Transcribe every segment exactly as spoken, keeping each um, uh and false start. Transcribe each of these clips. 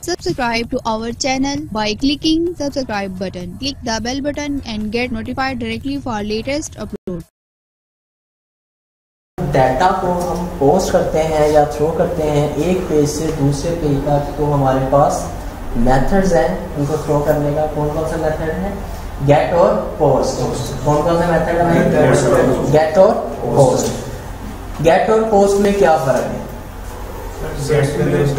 Subscribe to our channel by clicking subscribe button. Click the bell button and get notified directly for latest upload. Data को हम post करते हैं या throw करते हैं एक पेज से दूसरे पेज तक, तो हमारे पास मेथड्स हैं उनको थ्रो करने का। कौन कौन सा मेथड है? गेट और पोस्ट। कौन कौन सा मेथड है? गेट और पोस्ट। गेट और पोस्ट में क्या फर्क है? गेट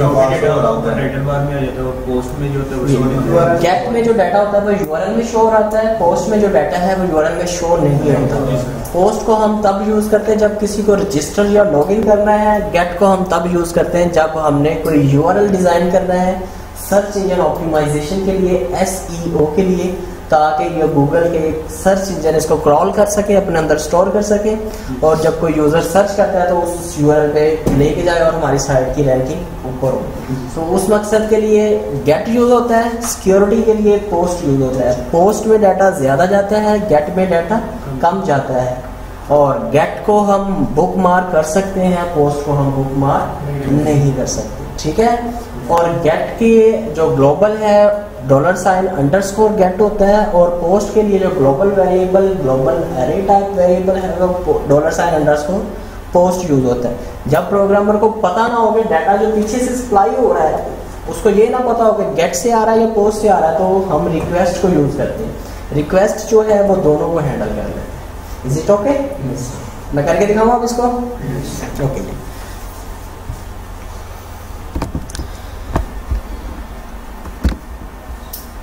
में जो डाटा होता है वो यूआरएल में शो रहता है, पोस्ट में जो डाटा है वो यूआरएल में शो नहीं होता। पोस्ट को हम तब यूज करते हैं जब किसी को रजिस्टर या लॉगिन करना है। गेट को हम तब यूज करते हैं जब हमने कोई यूआरएल डिजाइन करना है सर्च इंजन ऑप्टिमाइजेशन के लिए, एसईओ के लिए, ताकि ये गूगल के सर्च इंजन इसको क्रॉल कर सके, अपने अंदर स्टोर कर सके, और जब कोई यूजर सर्च करता है तो उस यूआरएल पे लेके जाए और हमारी साइट की रैंकिंग ऊपर हो। तो उस मकसद के लिए गेट यूज होता है, सिक्योरिटी के लिए पोस्ट यूज होता है। पोस्ट में डाटा ज्यादा जाता है, गेट में डाटा कम जाता है। और गेट को हम बुक मार्क कर सकते हैं, पोस्ट को हम बुक मार्क नहीं कर सकते, ठीक है। और गेट के जो ग्लोबल है डॉलर साइन अंडरस्कोर गेट होता है, और पोस्ट के लिए जो global variable global array type variable है वो dollar sign underscore post use होता है। जब प्रोग्रामर को पता ना हो कि डाटा जो पीछे से सप्लाई हो रहा है उसको ये ना पता हो कि गेट से आ रहा है या पोस्ट से आ रहा है, तो हम रिक्वेस्ट को यूज करते हैं। रिक्वेस्ट जो है वो दोनों को हैंडल कर लेते हैं। Is it okay? मैं करके दिखाऊँ आप इसको? Okay okay.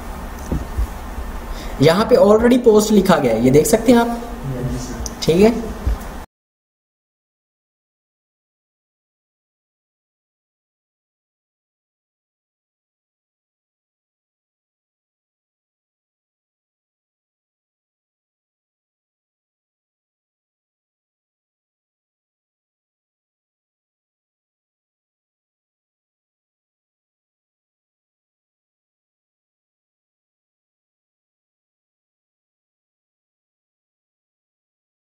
यहाँ पे ऑलरेडी पोस्ट लिखा गया है, ये देख सकते हैं आप, ठीक है।